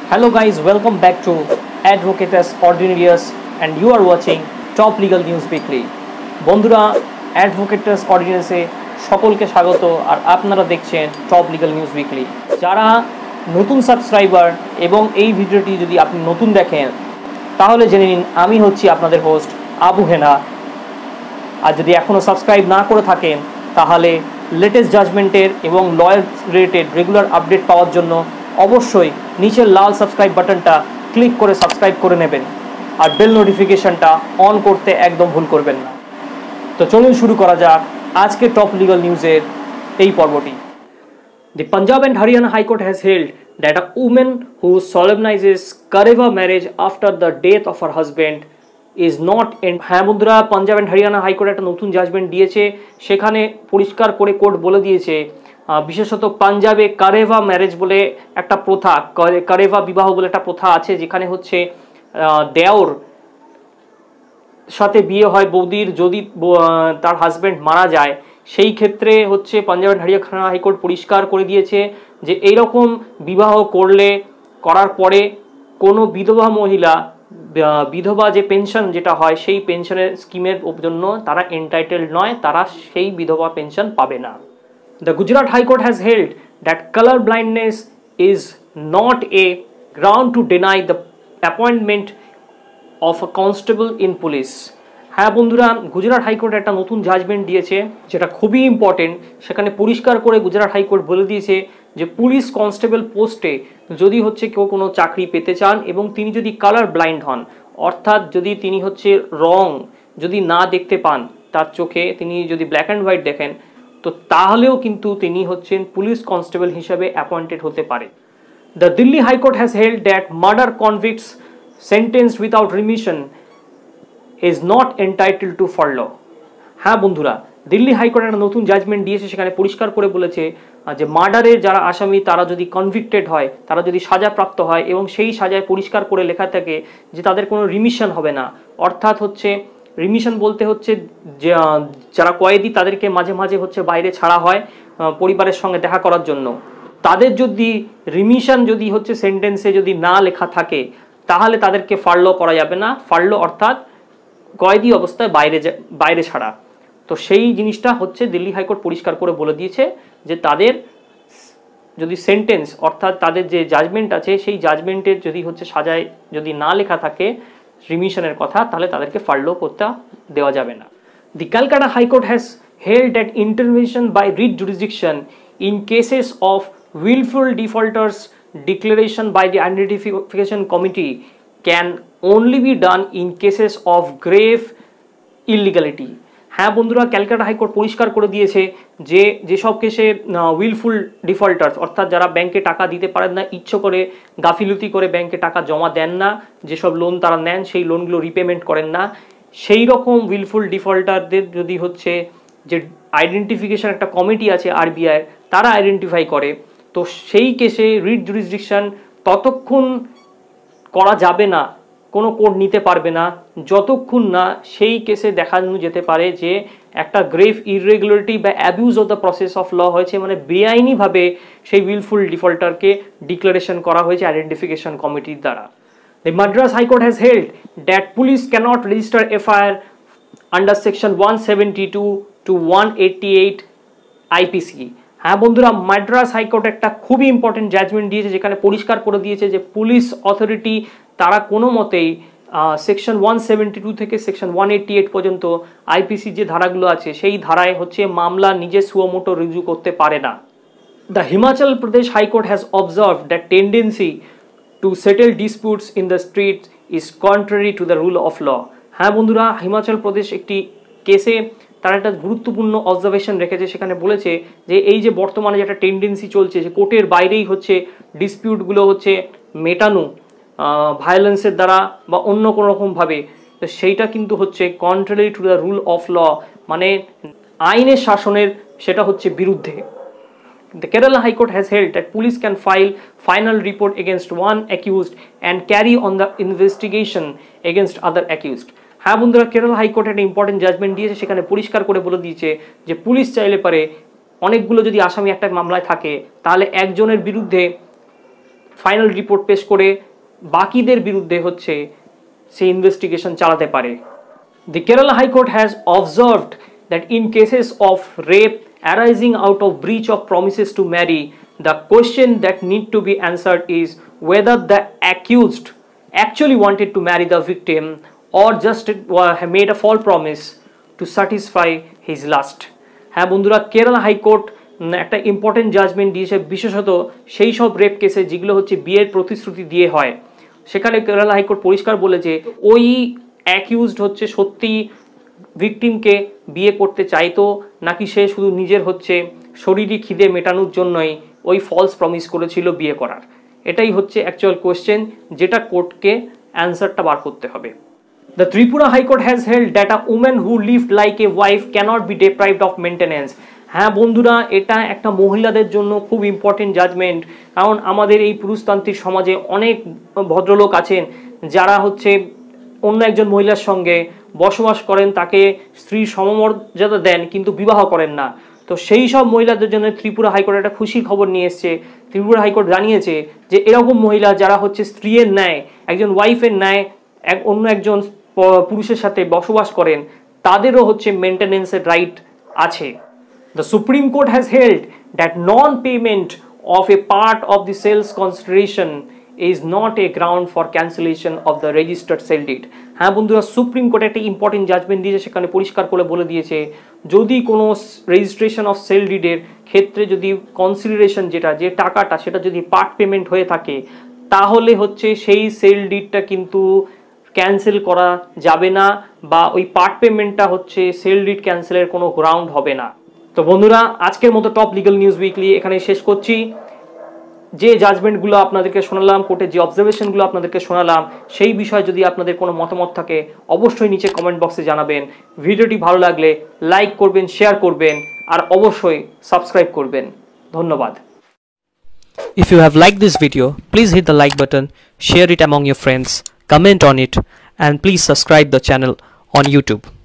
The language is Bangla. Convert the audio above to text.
Hello guys, welcome back to Advocatus Ordinarius and you are watching Top Legal News Weekly. বন্ধুরা, Advocatus Ordinarius-এ সকলকে স্বাগত আর আপনারা দেখছেন Top Legal News Weekly. যারা নতুন সাবস্ক্রাইবার এবং এই ভিডিওটি যদি আপনি নতুন দেখেন তাহলে জেনে নিন আমি হচ্ছি আপনাদের হোস্ট আবু হেনা। আর যদি এখনও সাবস্ক্রাইব না করে থাকেন তাহলে লেটেস্ট জাজমেন্টের এবং লয়ার রিলেটেড রেগুলার আপডেট পাওয়ার জন্য অবশ্যই নিচের লাল সাবস্ক্রাইব বাটনটা ক্লিক করে সাবস্ক্রাইব করে নেবেন আর বেল নোটিফিকেশনটা অন করতে একদম ভুল করবেন না। তো চলুন শুরু করা যাক আজকে টপ লিগাল নিউজের এই পর্বটি। The Punjab and Haryana High Court has held that a woman who solemnizes Kareva marriage after the death of her husband is not in হ্যাঁ বন্ধুরা, পাঞ্জাব অ্যান্ড হরিয়ানা হাইকোর্ট একটা নতুন জাজমেন্ট দিয়েছে। সেখানে পরিষ্কার করে কোর্ট বলে দিয়েছে, বিশেষত পাঞ্জাবে কারেভা ম্যারেজ বলে একটা প্রথা, কারেভা বিবাহ বলে একটা প্রথা আছে, যেখানে হচ্ছে দেওর সাথে বিয়ে হয় বৌদির, যদি তার হাজব্যান্ড মারা যায়। সেই ক্ষেত্রে হচ্ছে পাঞ্জাব অ্যান্ড হরিয়ানা হাইকোর্ট পরিষ্কার করে দিয়েছে যে এইরকম বিবাহ করার পরে কোনো বিধবা মহিলা, বিধবা যে পেনশন যেটা হয় সেই পেনশনের স্কিমের জন্য তারা এন্টাইটেলড নয়, তারা সেই বিধবা পেনশন পাবে না। The Gujarat High Court has held that color blindness is not a ground to deny the appointment of a constable in police. হ্যাঁ বন্ধুরা, গুজরাট হাইকোর্ট একটা নতুন জাজমেন্ট দিয়েছে যেটা খুবই ইম্পর্টেন্ট। সেখানে পরিষ্কার করে গুজরাট হাইকোর্ট বলে দিয়েছে যে পুলিশ কনস্টেবল পোস্টে যদি হচ্ছে কেউ কোনো চাকরি পেতে চান এবং তিনি যদি কালার ব্লাইন্ড হন, অর্থাৎ যদি তিনি হচ্ছে রং যদি না দেখতে পান, তার চোখে তিনি যদি ব্ল্যাক অ্যান্ড হোয়াইট দেখেন, তো তাহলেও কিন্তু তিনি হচ্ছেন পুলিশ কনস্টেবল হিসাবে অ্যাপয়েন্টেড হতে পারে। The Delhi high court has held that murder convicts sentenced without remission is not entitled to furlough. হ্যাঁ বন্ধুরা, দিল্লি হাইকোর্ট একটা নতুন জাজমেন্ট দিয়েছে। সেখানে পরিষ্কার করে বলেছে যে মার্ডারের যারা আসামি তারা যদি কনভিক্টেড হয়, তারা যদি সাজাপ্রাপ্ত হয় এবং সেই সাজায় পরিষ্কার করে লেখা থাকে যে তাদের কোনো রিমিশন হবে না, অর্থাৎ হচ্ছে রিমিশন বলতে হচ্ছে যে যারা কয়েদি তাদেরকে মাঝে মাঝে হচ্ছে বাইরে ছাড়া হয় পরিবারের সঙ্গে দেখা করার জন্য, তাদের যদি রিমিশন যদি হচ্ছে সেন্টেন্সে যদি না লেখা থাকে তাহলে তাদেরকে ফার্লো করা যাবে না। ফার্লো অর্থাৎ কয়েদি অবস্থায় বাইরে ছাড়া। তো সেই জিনিসটা হচ্ছে দিল্লি হাইকোর্ট পরিষ্কার করে বলে দিয়েছে যে তাদের যদি সেন্টেন্স অর্থাৎ তাদের যে জাজমেন্ট আছে সেই জাজমেন্টের যদি হচ্ছে সাজায় যদি না লেখা থাকে রিমিশনের কথা, তাহলে তাদেরকে ফার্লো করতে দেওয়া যাবে না। The Calcutta high court has held that intervention by writ jurisdiction in cases of willful defaulters declaration by the identification committee can only be done in cases of grave illegality. হ্যাঁ বন্ধুরা, ক্যালকাটা হাইকোর্ট পরিষ্কার করে দিয়েছে যে যেসব কেসে উইলফুল ডিফল্টার্স অর্থাৎ যারা ব্যাংকে টাকা দিতে পারেন না, ইচ্ছে করে গাফিলতি করে ব্যাংকে টাকা জমা দেন না, যেসব লোন তারা নেন সেই লোনগুলো রিপেমেন্ট করেন না, সেই রকম উইলফুল ডিফল্টারদের যদি হচ্ছে যে আইডেন্টিফিকেশন একটা কমিটি আছে আরবিআই, তারা আইডেন্টিফাই করে, তো সেই কেসে রিট জুরিসডিকশন ততক্ষণ করা যাবে না, কোনো কোর্ট নিতে পারবে না যতক্ষণ না সেই কেসে দেখানো যেতে পারে যে একটা গ্রেভ ইররেগুলারিটি বা abuse of the process of law হয়েছে, মানে বেআইনিভাবে সেই উইলফুল ডিফল্টারকে ডিক্লারেশন করা হয়েছে আইডেন্টিফিকেশন কমিটির দ্বারা। The Madras High Court has held that police cannot register FIR under section 172 to 188 IPC. হ্যাঁ বন্ধুরা, মাদ্রাস হাইকোর্ট একটা খুবই ইম্পর্টেন্ট জাজমেন্ট দিয়েছে যেখানে পরিষ্কার করে দিয়েছে যে পুলিশ অথরিটি তারা কোনো মতেই সেকশন 172 থেকে সেকশন 188 পর্যন্ত আইপিসি যে ধারাগুলো আছে সেই ধারায় হচ্ছে মামলা নিজে সুমোটো রিভিউ করতে পারে না। The Himachal Pradesh high court has observed that tendency to settle disputes in the street is contrary to the rule of law. হ্যাঁ বন্ধুরা, হিমাচল প্রদেশ একটি কেসে তারা একটা গুরুত্বপূর্ণ অবজারভেশন রেখেছে। সেখানে বলেছে যে এই যে বর্তমানে যে একটা টেন্ডেন্সি চলছে যে কোর্টের বাইরেই হচ্ছে ডিসপিউটগুলো হচ্ছে মেটানো ভায়োলেন্সের দ্বারা বা অন্য কোনো রকমভাবে, তো সেইটা কিন্তু হচ্ছে contrary to the rule of law, মানে আইনের শাসনের সেটা হচ্ছে বিরুদ্ধে। The Kerala High Court has held that police can file final report against one accused and carry on the investigation against other accused. হ্যাঁ বন্ধুরা, কেরালা হাইকোর্ট একটা ইম্পর্টেন্ট জাজমেন্ট দিয়েছে। সেখানে পরিষ্কার করে বলে দিয়েছে যে পুলিশ চাইলে পারে অনেকগুলো যদি আসামি একটা মামলায় থাকে তাহলে একজনের বিরুদ্ধে ফাইনাল রিপোর্ট পেশ করে বাকিদের বিরুদ্ধে হচ্ছে সেই ইনভেস্টিগেশন চালাতে পারে। The Kerala High Court has observed that in cases of rape arising out of breach of promises to marry, the question that need to be answered is whether the accused actually wanted to marry the victim or just made a false promise to satisfy his lust. হ্যাঁ বন্ধুরা, কেরালা হাইকোর্ট একটা ইম্পর্টেন্ট জাজমেন্ট দিয়েছে, বিশেষত সেই সব রেপ কেসে যেগুলো হচ্ছে বিয়ের প্রতিশ্রুতি দিয়ে হয়। সেখানে কেরালা হাইকোর্ট পরিষ্কার বলেছে ওই অ্যাকিউজড হচ্ছে সত্যি ভিকটিমকে বিয়ে করতে চাইতো নাকি সে শুধু নিজের হচ্ছে শরীরী খিদে মেটানোর জন্যই ওই ফলস প্রমিস করেছিল বিয়ে করার। এটাই হচ্ছে অ্যাকচুয়াল কোয়েশ্চেন, যেটা কোর্টকে অ্যান্সারটা বার করতে হবে। The Tripura High Court has held that a woman who lived like a wife cannot be deprived of maintenance. হ্যাঁ বন্ধুরা, এটা একটা মহিলাদের জন্য খুব ইম্পর্টেন্ট জাজমেন্ট, কারণ আমাদের এই পুরুষতান্ত্রিক সমাজে অনেক ভদ্রলোক আছেন যারা হচ্ছে অন্য একজন মহিলার সঙ্গে বসবাস করেন, তাকে স্ত্রীর সমমর্যাদা দেন কিন্তু বিবাহ করেন না। তো সেই সব মহিলাদের জন্য ত্রিপুরা হাইকোর্ট একটা খুশির খবর নিয়ে এসছে। ত্রিপুরা হাইকোর্ট জানিয়েছে যে এরকম মহিলা যারা হচ্ছে স্ত্রীর ন্যায়, একজন ওয়াইফের ন্যায় অন্য একজন পুরুষের সাথে বসবাস করেন, তাদেরও হচ্ছে মেনটেনেন্সের রাইট আছে। The Supreme Court has held that non-payment of a part of the sales consideration is not a ground for cancellation of the registered sale deed. হ্যাঁ বন্ধুরা, সুপ্রিম কোর্ট একটা ইম্পর্টেন্ট জাজমেন্ট দিয়েছে, সেখানে পরিষ্কার করে বলে দিয়েছে যদি কোনো রেজিস্ট্রেশন অফ সেল ডিডের ক্ষেত্রে যদি কনসিডারেশন যে টাকাটা সেটা যদি পার্ট পেমেন্ট হয়ে থাকে, তাহলে হচ্ছে সেই সেল ডিডটা কিন্তু ক্যান্সেল করা যাবে না, বা ওই পার্ট পেমেন্টটা হচ্ছে সেল ডিড ক্যান্সেলের কোনো গ্রাউন্ড হবে না। তো বন্ধুরা, আজকের মতো টপ লিগাল নিউজ উইকলি এখানে শেষ করছি। যে জাজমেন্টগুলো আপনাদেরকে শোনালাম, কোর্টের যে অবজারভেশনগুলো আপনাদেরকে শোনালাম, সেই বিষয়ে যদি আপনাদের কোনো মতামত থাকে অবশ্যই নিচে কমেন্ট বক্সে জানাবেন। ভিডিওটি ভালো লাগলে লাইক করবেন, শেয়ার করবেন, আর অবশ্যই সাবস্ক্রাইব করবেন। ধন্যবাদ। If you have liked this video, please hit the like button, share it among your friends, comment on it, and please subscribe the channel on YouTube.